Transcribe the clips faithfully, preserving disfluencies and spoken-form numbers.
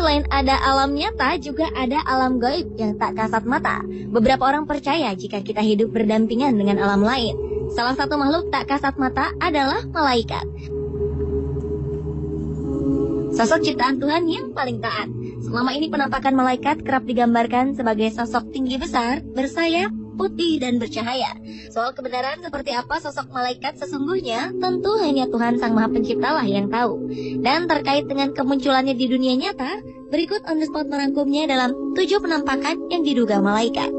selain ada alam nyata, juga ada alam gaib yang tak kasat mata. Beberapa orang percaya jika kita hidup berdampingan dengan alam lain. Salah satu makhluk tak kasat mata adalah malaikat. Sosok ciptaan Tuhan yang paling taat. Selama ini penampakan malaikat kerap digambarkan sebagai sosok tinggi besar, bersayap, putih, dan bercahaya. Soal kebenaran seperti apa sosok malaikat sesungguhnya, tentu hanya Tuhan Sang Maha Pencipta lah yang tahu. Dan terkait dengan kemunculannya di dunia nyata, berikut On The Spot merangkumnya dalam tujuh penampakan yang diduga malaikat.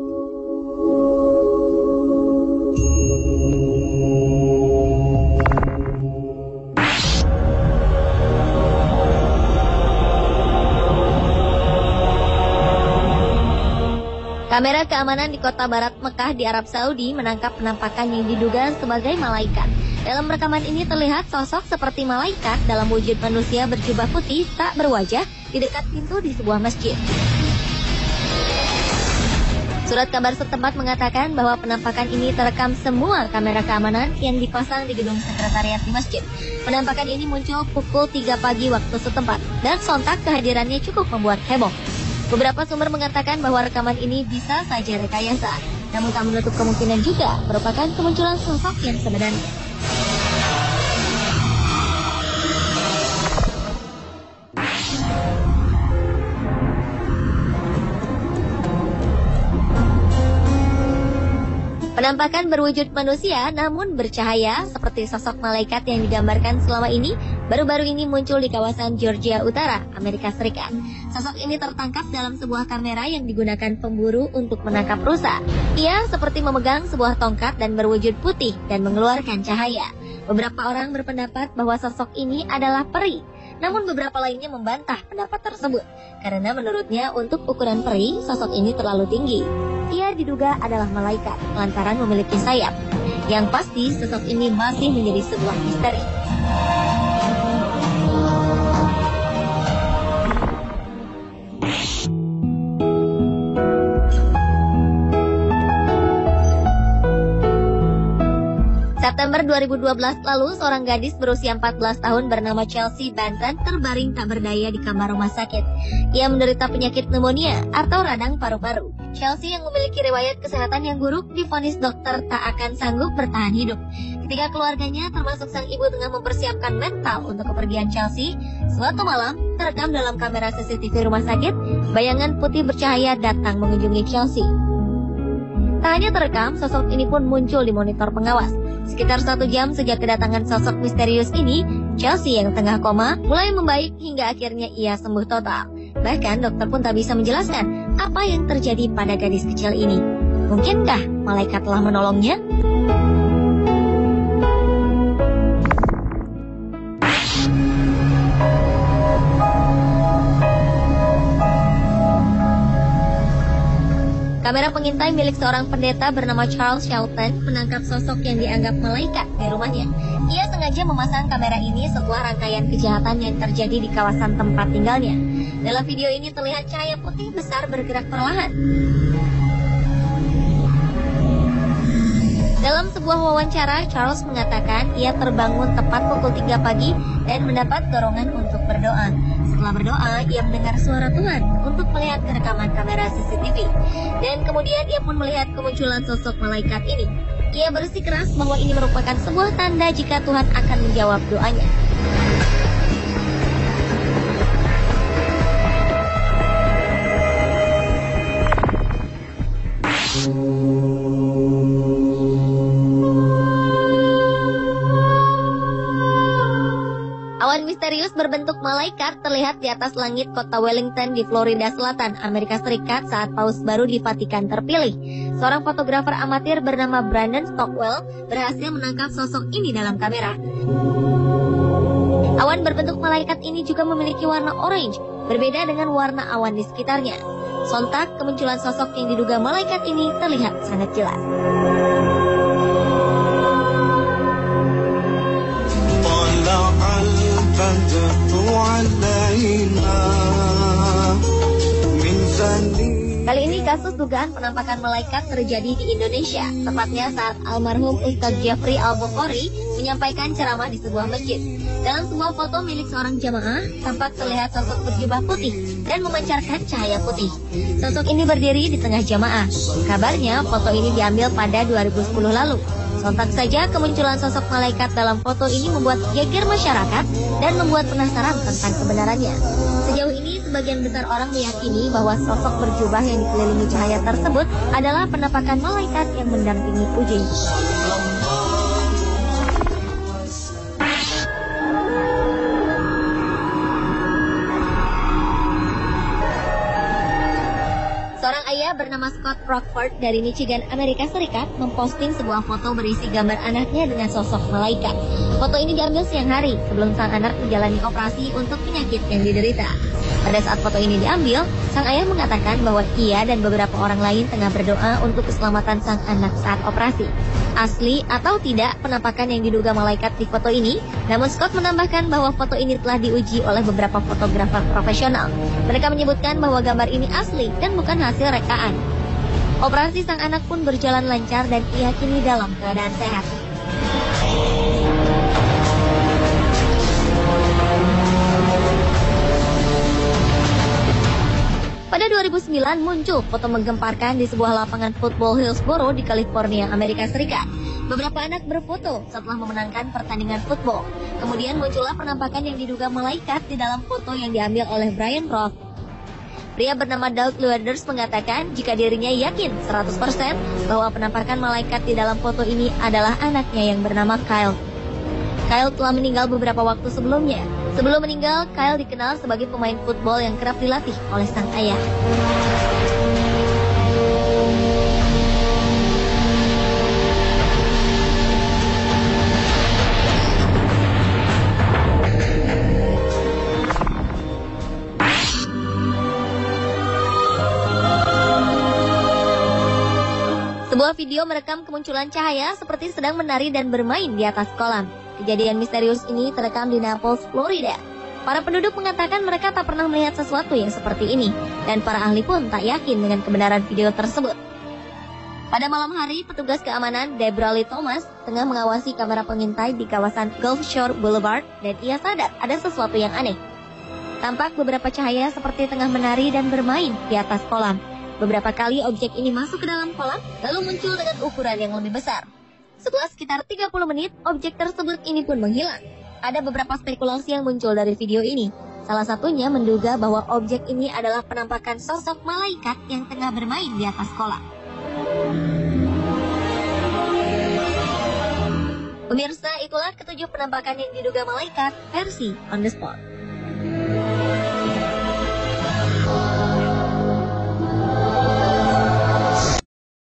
Kamera keamanan di kota barat Mekah di Arab Saudi menangkap penampakan yang diduga sebagai malaikat. Dalam rekaman ini terlihat sosok seperti malaikat dalam wujud manusia berjubah putih tak berwajah di dekat pintu di sebuah masjid. Surat kabar setempat mengatakan bahwa penampakan ini terekam semua kamera keamanan yang dipasang di gedung sekretariat di masjid. Penampakan ini muncul pukul tiga pagi waktu setempat dan sontak kehadirannya cukup membuat heboh. Beberapa sumber mengatakan bahwa rekaman ini bisa saja rekayasa, namun tak menutup kemungkinan juga merupakan kemunculan sosok yang sebenarnya. Penampakan berwujud manusia namun bercahaya seperti sosok malaikat yang digambarkan selama ini baru-baru ini muncul di kawasan Georgia Utara, Amerika Serikat. Sosok ini tertangkap dalam sebuah kamera yang digunakan pemburu untuk menangkap rusa. Ia seperti memegang sebuah tongkat dan berwujud putih dan mengeluarkan cahaya. Beberapa orang berpendapat bahwa sosok ini adalah peri. Namun beberapa lainnya membantah pendapat tersebut karena menurutnya untuk ukuran peri, sosok ini terlalu tinggi. Ia diduga adalah malaikat lantaran memiliki sayap. Yang pasti sosok ini masih menjadi sebuah misteri. September dua ribu dua belas lalu, seorang gadis berusia empat belas tahun bernama Chelsea Benton terbaring tak berdaya di kamar rumah sakit. Ia menderita penyakit pneumonia atau radang paru-paru. Chelsea yang memiliki riwayat kesehatan yang buruk divonis dokter tak akan sanggup bertahan hidup. Ketika keluarganya termasuk sang ibu tengah mempersiapkan mental untuk kepergian Chelsea, suatu malam terekam dalam kamera C C T V rumah sakit, bayangan putih bercahaya datang mengunjungi Chelsea. Tak hanya terekam, sosok ini pun muncul di monitor pengawas. Sekitar satu jam sejak kedatangan sosok misterius ini, Chelsea yang tengah koma mulai membaik hingga akhirnya ia sembuh total. Bahkan dokter pun tak bisa menjelaskan apa yang terjadi pada gadis kecil ini. Mungkinkah malaikat telah menolongnya? Kamera pengintai milik seorang pendeta bernama Charles Shelton menangkap sosok yang dianggap malaikat di rumahnya. Ia sengaja memasang kamera ini setelah rangkaian kejahatan yang terjadi di kawasan tempat tinggalnya. Dalam video ini terlihat cahaya putih besar bergerak perlahan. Dalam sebuah wawancara, Charles mengatakan ia terbangun tepat pukul tiga pagi dan mendapat dorongan untuk berdoa. Setelah berdoa, ia mendengar suara Tuhan untuk melihat rekaman kamera C C T V. Dan kemudian ia pun melihat kemunculan sosok malaikat ini. Ia bersikeras bahwa ini merupakan sebuah tanda jika Tuhan akan menjawab doanya. Awan misterius berbentuk malaikat terlihat di atas langit kota Wellington di Florida Selatan, Amerika Serikat saat paus baru di Vatikan terpilih. Seorang fotografer amatir bernama Brandon Stockwell berhasil menangkap sosok ini dalam kamera. Awan berbentuk malaikat ini juga memiliki warna orange, berbeda dengan warna awan di sekitarnya. Sontak, kemunculan sosok yang diduga malaikat ini terlihat sangat jelas. Kali ini kasus dugaan penampakan malaikat terjadi di Indonesia, tepatnya saat almarhum Ustadz Jafri Al-Bukhari menyampaikan ceramah di sebuah masjid. Dalam sebuah foto milik seorang jamaah, tampak terlihat sosok berjubah putih dan memancarkan cahaya putih. Sosok ini berdiri di tengah jamaah. Kabarnya foto ini diambil pada dua ribu sepuluh lalu. Sontak saja kemunculan sosok malaikat dalam foto ini membuat geger masyarakat dan membuat penasaran tentang kebenarannya. Sejauh ini, sebagian besar orang meyakini bahwa sosok berjubah yang dikelilingi cahaya tersebut adalah penampakan malaikat yang mendampingi Puji. Seorang ayah bernama Scott Rockford dari Michigan, Amerika Serikat, memposting sebuah foto berisi gambar anaknya dengan sosok malaikat. Foto ini diambil siang hari sebelum sang anak menjalani operasi untuk penyakit yang diderita. Pada saat foto ini diambil, sang ayah mengatakan bahwa ia dan beberapa orang lain tengah berdoa untuk keselamatan sang anak saat operasi. Asli atau tidak penampakan yang diduga malaikat di foto ini, namun Scott menambahkan bahwa foto ini telah diuji oleh beberapa fotografer profesional. Mereka menyebutkan bahwa gambar ini asli dan bukan hasil rekaan. Operasi sang anak pun berjalan lancar dan ia kini dalam keadaan sehat. Pada dua ribu sembilan muncul foto menggemparkan di sebuah lapangan football Hillsboro di California, Amerika Serikat. Beberapa anak berfoto setelah memenangkan pertandingan football. Kemudian muncullah penampakan yang diduga malaikat di dalam foto yang diambil oleh Brian Roth. Pria bernama Doug Lueders mengatakan jika dirinya yakin seratus persen bahwa penampakan malaikat di dalam foto ini adalah anaknya yang bernama Kyle. Kyle telah meninggal beberapa waktu sebelumnya. Sebelum meninggal, Kyle dikenal sebagai pemain football yang kerap dilatih oleh sang ayah. Sebuah video merekam kemunculan cahaya seperti sedang menari dan bermain di atas kolam. Kejadian misterius ini terekam di Naples, Florida. Para penduduk mengatakan mereka tak pernah melihat sesuatu yang seperti ini, dan para ahli pun tak yakin dengan kebenaran video tersebut. Pada malam hari, petugas keamanan Deborah Lee Thomas tengah mengawasi kamera pengintai di kawasan Gulf Shore Boulevard, dan ia sadar ada sesuatu yang aneh. Tampak beberapa cahaya seperti tengah menari dan bermain di atas kolam. Beberapa kali objek ini masuk ke dalam kolam, lalu muncul dengan ukuran yang lebih besar. Setelah sekitar tiga puluh menit, objek tersebut ini pun menghilang. Ada beberapa spekulasi yang muncul dari video ini. Salah satunya menduga bahwa objek ini adalah penampakan sosok malaikat yang tengah bermain di atas kolam. Pemirsa, itulah ketujuh penampakan yang diduga malaikat versi On The Spot.